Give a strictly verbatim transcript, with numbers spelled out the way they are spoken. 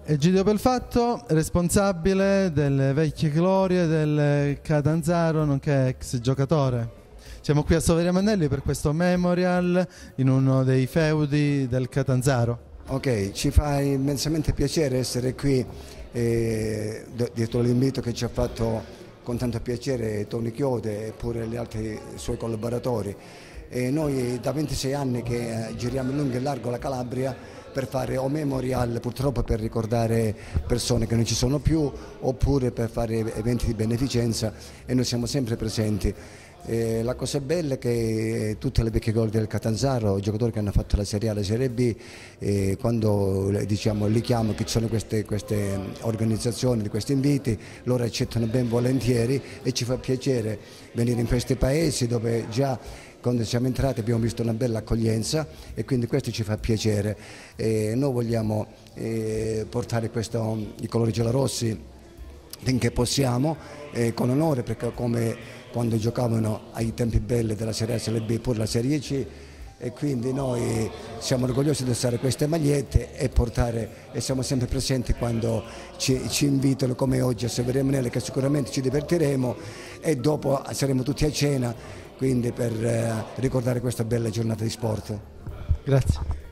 Egidio Pelfatto, responsabile delle vecchie glorie del Catanzaro, nonché ex giocatore. Siamo qui a Soveria Mannelli per questo memorial in uno dei feudi del Catanzaro. Ok, ci fa immensamente piacere essere qui, eh, dietro l'invito che ci ha fatto con tanto piacere Tony Chiode e pure gli altri suoi collaboratori. E noi da ventisei anni che eh, giriamo in lungo e largo la Calabria per fare o memorial, purtroppo per ricordare persone che non ci sono più, oppure per fare eventi di beneficenza, e noi siamo sempre presenti. Eh, la cosa bella è che tutte le vecchie glorie del Catanzaro, i giocatori che hanno fatto la Serie A e la Serie B, eh, quando diciamo, li chiamo che ci sono queste, queste organizzazioni, di questi inviti, loro accettano ben volentieri e ci fa piacere venire in questi paesi dove già quando siamo entrati abbiamo visto una bella accoglienza, e quindi questo ci fa piacere. Eh, noi vogliamo eh, portare questo, i colori giallorossi finché possiamo, eh, con onore, perché come quando giocavano ai tempi belli della Serie A, Serie B, pure la Serie C, e quindi noi siamo orgogliosi di indossare queste magliette e portare, e siamo sempre presenti quando ci, ci invitano, come oggi a Soveria Mannelli, che sicuramente ci divertiremo, e dopo saremo tutti a cena, quindi per eh, ricordare questa bella giornata di sport. Grazie.